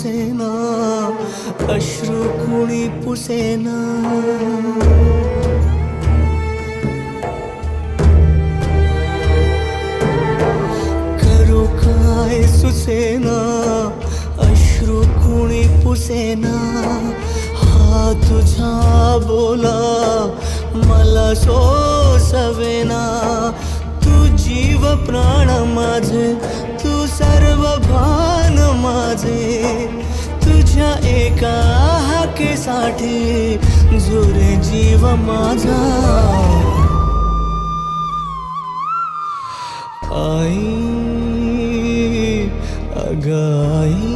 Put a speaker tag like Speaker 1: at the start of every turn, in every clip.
Speaker 1: पुसेना, अश्रू कुणी पुसेना। करू काय सुचेना, अश्रू कुणी पुसेना। हा तुझा बोला मला सोसवेना। तू जीव प्राण माझे, तू सर्व भान माझे। तुझ्या एका हाकेसाठी जुरे जीव माझा। आई अगाई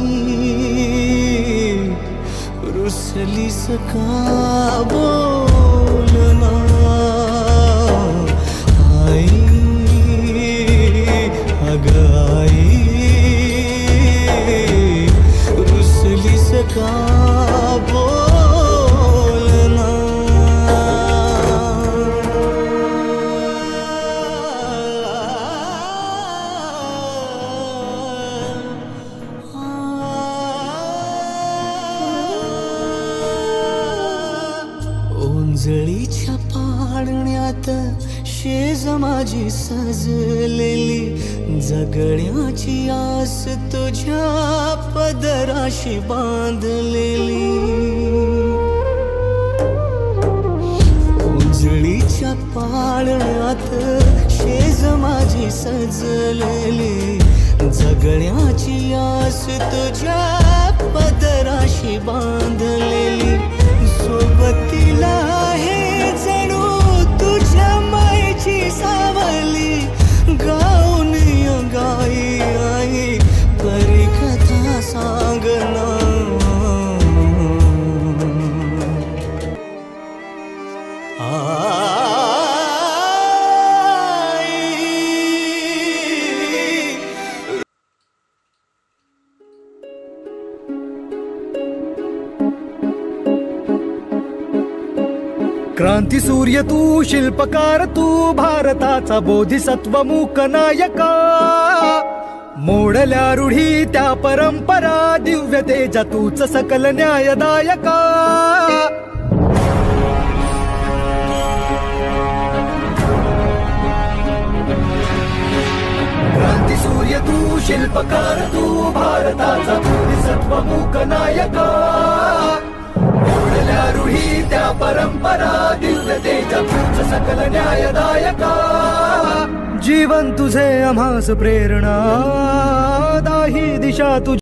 Speaker 1: रुसलीस का बोलना। आई अगाई रुसलीस का बोलना। ओंजळीच्या पाळण्यात शेज माझी सजलेली। जगण्याची आस तुझ्या पदराशी बांधलेली। ओंजळीच्या पाळण्यात शेज माझी सजलेली। जगण्याची आस तुझ्या पदराशी बांधलेली। सोबतीला आहे जणू तुझ्या मायेची सावली। गाऊन गाई आई परी कथा सांगना।
Speaker 2: क्रांती सूर्य तू, शिल्पकार तू, भारताचा बोधिसत्व मूक नायका। मोडल्या रूढी त्या परंपरा, दिव्य तेजा तूच सकल न्यायदायका। क्रांती सूर्य तू, शिल्पकार तू, भारताचा बोधिसत्व मूक नायका। मोडल्या रूढी त्या परंपरा, दिव्य तेजा तूच सकल न्यायदायका। जीवन तुझे आम्हास प्रेरणा, दाही दिशा तुझी